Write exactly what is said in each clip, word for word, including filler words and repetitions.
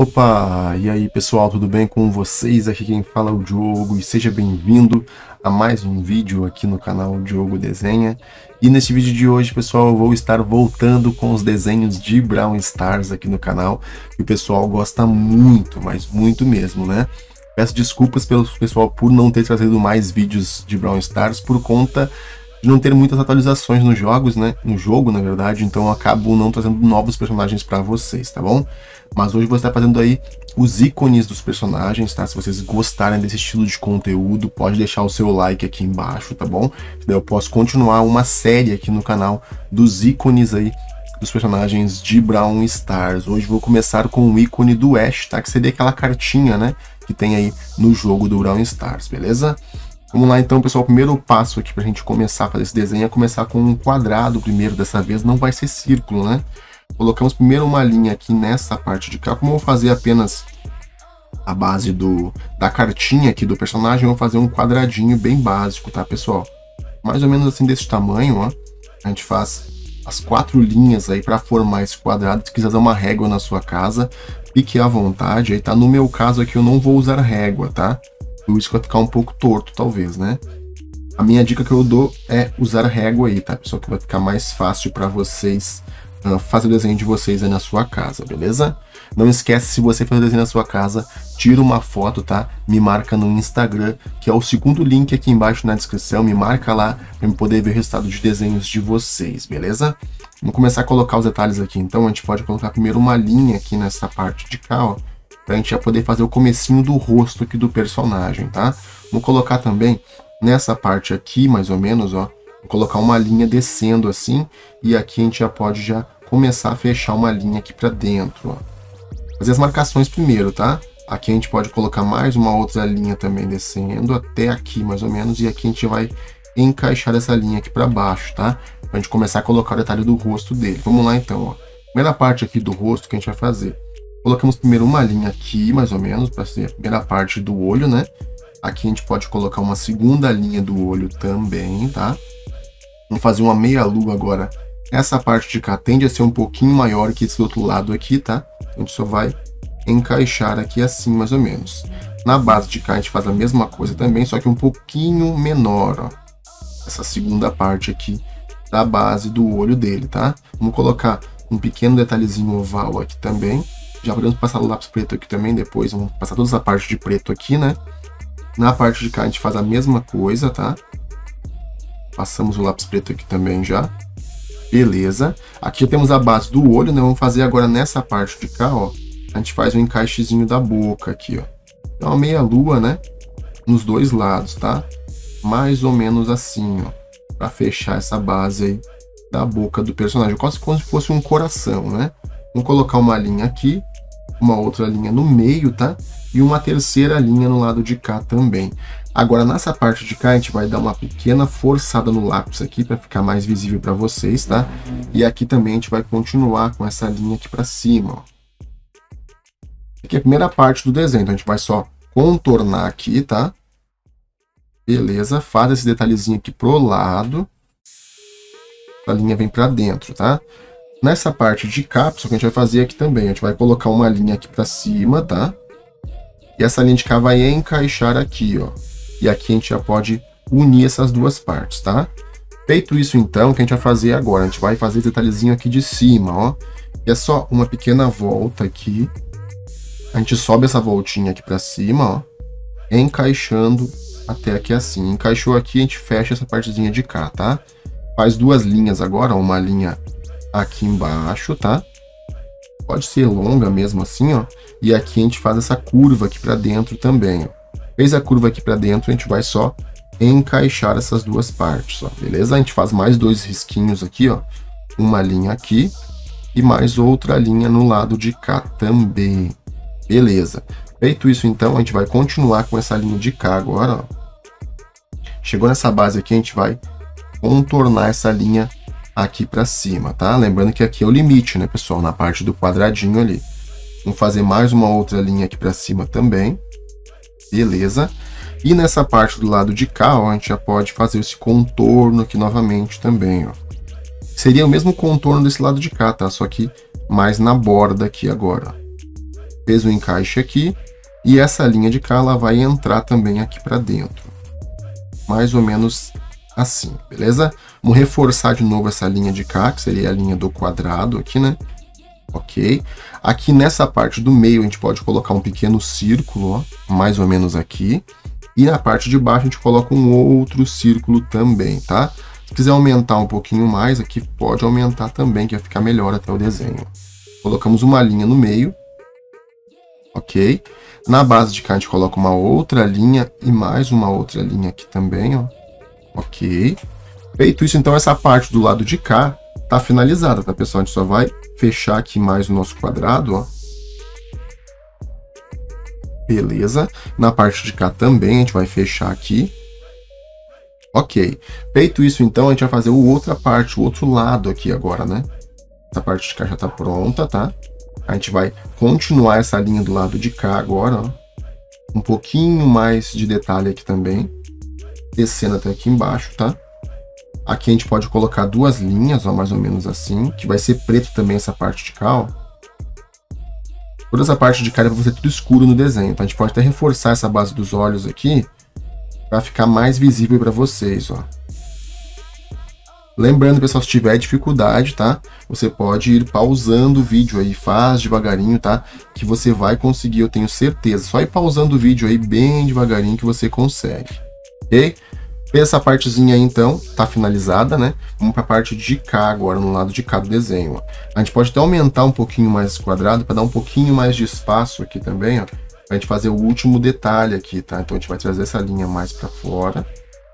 Opa, e aí pessoal, tudo bem com vocês? Aqui quem fala é o Diogo e seja bem-vindo a mais um vídeo aqui no canal Diogo Desenha. E nesse vídeo de hoje, pessoal, eu vou estar voltando com os desenhos de Brawl Stars aqui no canal, que o pessoal gosta muito, mas muito mesmo, né? Peço desculpas pelo pessoal por não ter trazido mais vídeos de Brawl Stars por conta de não ter muitas atualizações nos jogos, né? No jogo, na verdade, então eu acabo não trazendo novos personagens para vocês, tá bom? Mas hoje eu vou estar fazendo aí os ícones dos personagens, tá? Se vocês gostarem desse estilo de conteúdo, pode deixar o seu like aqui embaixo, tá bom? Daí eu posso continuar uma série aqui no canal dos ícones aí dos personagens de Brawl Stars. Hoje vou começar com o ícone do Ash, tá? Que seria aquela cartinha, né? Que tem aí no jogo do Brawl Stars, beleza? Vamos lá então, pessoal, o primeiro passo aqui pra gente começar a fazer esse desenho é começar com um quadrado primeiro, dessa vez não vai ser círculo, né? Colocamos primeiro uma linha aqui nessa parte de cá, como eu vou fazer apenas a base do, da cartinha aqui do personagem, eu vou fazer um quadradinho bem básico, tá, pessoal? Mais ou menos assim desse tamanho, ó. A gente faz as quatro linhas aí para formar esse quadrado. Se quiser dar uma régua na sua casa, fique à vontade, aí tá? No meu caso aqui eu não vou usar régua, tá? Por isso que vai ficar um pouco torto, talvez, né? A minha dica que eu dou é usar régua aí, tá, pessoal? Que vai ficar mais fácil para vocês uh, fazer o desenho de vocês aí na sua casa, beleza? Não esquece, se você fazer o desenho na sua casa, tira uma foto, tá? Me marca no Instagram, que é o segundo link aqui embaixo na descrição. Me marca lá para eu poder ver o resultado de desenhos de vocês, beleza? Vamos começar a colocar os detalhes aqui, então. A gente pode colocar primeiro uma linha aqui nessa parte de cá, ó, pra gente já poder fazer o comecinho do rosto aqui do personagem, tá? Vamos colocar também nessa parte aqui, mais ou menos, ó, vou colocar uma linha descendo assim, e aqui a gente já pode já começar a fechar uma linha aqui pra dentro, ó. Fazer as marcações primeiro, tá? Aqui a gente pode colocar mais uma outra linha também descendo até aqui, mais ou menos, e aqui a gente vai encaixar essa linha aqui pra baixo, tá? Pra gente começar a colocar o detalhe do rosto dele. Vamos lá então, ó. Primeira parte aqui do rosto que a gente vai fazer. Colocamos primeiro uma linha aqui, mais ou menos, para ser a primeira parte do olho, né? Aqui a gente pode colocar uma segunda linha do olho também, tá? Vamos fazer uma meia lua agora. Essa parte de cá tende a ser um pouquinho maior que esse outro lado aqui, tá? A gente só vai encaixar aqui assim, mais ou menos. Na base de cá a gente faz a mesma coisa também, só que um pouquinho menor, ó. Essa segunda parte aqui da base do olho dele, tá? Vamos colocar um pequeno detalhezinho oval aqui também. Já podemos passar o lápis preto aqui também, depois vamos passar toda essa parte de preto aqui, né? Na parte de cá a gente faz a mesma coisa, tá? Passamos o lápis preto aqui também já. Beleza. Aqui já temos a base do olho, né? Vamos fazer agora nessa parte de cá, ó. A gente faz um encaixezinho da boca aqui, ó. É uma meia lua, né? Nos dois lados, tá? Mais ou menos assim, ó. Pra fechar essa base aí da boca do personagem. Quase como se fosse um coração, né? Vamos colocar uma linha aqui, uma outra linha no meio, tá? E uma terceira linha no lado de cá também. Agora, nessa parte de cá, a gente vai dar uma pequena forçada no lápis aqui para ficar mais visível para vocês, tá? E aqui também a gente vai continuar com essa linha aqui para cima, ó. Aqui é a primeira parte do desenho, então a gente vai só contornar aqui, tá? Beleza, faz esse detalhezinho aqui pro lado. A linha vem para dentro, tá? Nessa parte de cápsula que a gente vai fazer aqui também, a gente vai colocar uma linha aqui para cima, tá? E essa linha de cá vai encaixar aqui, ó. E aqui a gente já pode unir essas duas partes, tá? Feito isso então, o que a gente vai fazer agora? A gente vai fazer esse detalhezinho aqui de cima, ó. E é só uma pequena volta aqui. A gente sobe essa voltinha aqui para cima, ó. Encaixando até aqui assim. Encaixou aqui, a gente fecha essa partezinha de cá, tá? Faz duas linhas agora, ó. Uma linha aqui embaixo, tá? Pode ser longa mesmo assim, ó. E aqui a gente faz essa curva aqui para dentro também, ó. Fez a curva aqui para dentro, a gente vai só encaixar essas duas partes, ó. Beleza? A gente faz mais dois risquinhos aqui, ó. Uma linha aqui e mais outra linha no lado de cá também. Beleza. Feito isso então, a gente vai continuar com essa linha de cá agora, ó. Chegou nessa base aqui, a gente vai contornar essa linha aqui para cima, tá? Lembrando que aqui é o limite, né, pessoal? Na parte do quadradinho ali. Vamos fazer mais uma outra linha aqui para cima também. Beleza. E nessa parte do lado de cá, ó, a gente já pode fazer esse contorno aqui novamente também, ó. Seria o mesmo contorno desse lado de cá, tá? Só que mais na borda aqui agora. Fez o encaixe aqui. E essa linha de cá, ela vai entrar também aqui para dentro. Mais ou menos assim, beleza? Vamos reforçar de novo essa linha de cá, que seria a linha do quadrado aqui, né? Ok. Aqui nessa parte do meio, a gente pode colocar um pequeno círculo, ó, mais ou menos aqui. E na parte de baixo, a gente coloca um outro círculo também, tá? Se quiser aumentar um pouquinho mais, aqui pode aumentar também, que vai ficar melhor até o desenho. Colocamos uma linha no meio. Ok. Na base de cá a gente coloca uma outra linha e mais uma outra linha aqui também, ó. Ok. Feito isso, então essa parte do lado de cá tá finalizada, tá, pessoal? A gente só vai fechar aqui mais o nosso quadrado, ó. Beleza. Na parte de cá também a gente vai fechar aqui. Ok. Feito isso, então, a gente vai fazer a outra parte, o outro lado aqui agora, né? Essa parte de cá já tá pronta, tá? A gente vai continuar essa linha do lado de cá agora, ó. Um pouquinho mais de detalhe aqui também. Descendo até aqui embaixo, tá? Aqui a gente pode colocar duas linhas, ó, mais ou menos assim. Que vai ser preto também essa parte de cá, ó. Toda essa parte de cá vai ser tudo escuro no desenho, tá? A gente pode até reforçar essa base dos olhos aqui para ficar mais visível para vocês, ó. Lembrando, pessoal, se tiver dificuldade, tá? Você pode ir pausando o vídeo aí, faz devagarinho, tá? Que você vai conseguir, eu tenho certeza. Só ir pausando o vídeo aí bem devagarinho que você consegue, ok? Essa partezinha aí, então, tá finalizada, né? Vamos para a parte de cá agora, no lado de cá do desenho, ó. A gente pode até aumentar um pouquinho mais esse quadrado para dar um pouquinho mais de espaço aqui também, ó. Pra gente fazer o último detalhe aqui, tá? Então a gente vai trazer essa linha mais para fora.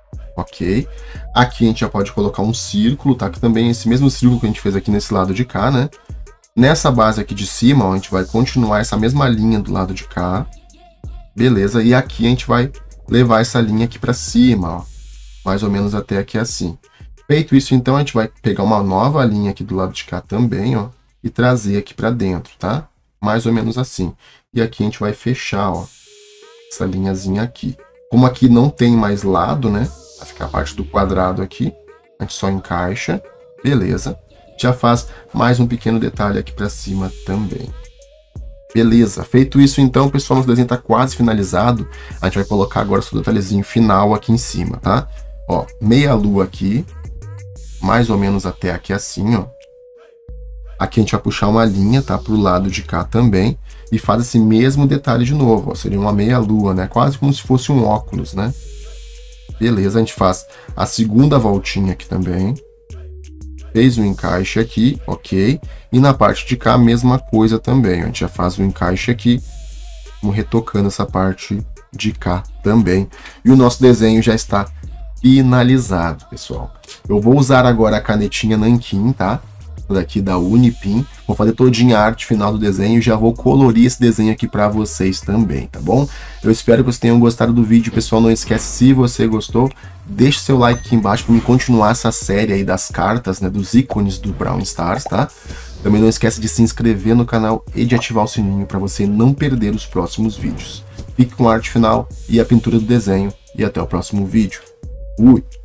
Ok. Aqui a gente já pode colocar um círculo, tá? Que também é esse mesmo círculo que a gente fez aqui nesse lado de cá, né? Nessa base aqui de cima, ó, a gente vai continuar essa mesma linha do lado de cá. Beleza. E aqui a gente vai levar essa linha aqui para cima, ó. Mais ou menos até aqui assim. Feito isso, então, a gente vai pegar uma nova linha aqui do lado de cá também, ó. E trazer aqui para dentro, tá? Mais ou menos assim. E aqui a gente vai fechar, ó. Essa linhazinha aqui. Como aqui não tem mais lado, né? Vai ficar a parte do quadrado aqui. A gente só encaixa. Beleza. Já faz mais um pequeno detalhe aqui para cima também. Beleza. Feito isso, então, pessoal, nosso desenho está quase finalizado. A gente vai colocar agora o detalhezinho final aqui em cima, tá? Ó, meia lua aqui. Mais ou menos até aqui assim, ó. Aqui a gente vai puxar uma linha, tá? Pro lado de cá também. E faz esse mesmo detalhe de novo, ó. Seria uma meia lua, né? Quase como se fosse um óculos, né? Beleza, a gente faz a segunda voltinha aqui também. Fez o encaixe aqui, ok. E na parte de cá, a mesma coisa também. A gente já faz o encaixe aqui. Vamos retocando essa parte de cá também. E o nosso desenho já está finalizado, pessoal. Eu vou usar agora a canetinha Nanquim, tá? Daqui da Unipin. Vou fazer todinha a arte final do desenho e já vou colorir esse desenho aqui para vocês também, tá bom? Eu espero que vocês tenham gostado do vídeo, pessoal. Não esquece, se você gostou, deixe seu like aqui embaixo para me continuar essa série aí das cartas, né, dos ícones do Brawl Stars, tá? Também não esquece de se inscrever no canal e de ativar o sininho para você não perder os próximos vídeos. Fique com a arte final e a pintura do desenho e até o próximo vídeo. Fui!